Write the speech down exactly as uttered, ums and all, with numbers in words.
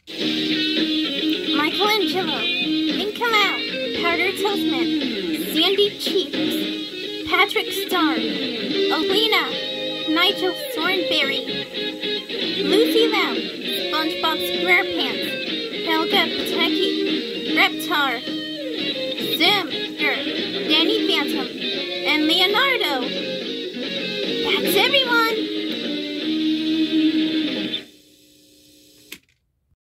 Michelangelo, Income Out, Powder Toastman, Sandy Cheeks, Patrick Star, Oblina, Nigel Thornberry, Lucy Lau, SpongeBob SquarePants, Helga Pataki, Reptar, Zim, er, Danny Phantom, and Leonardo. That's everyone!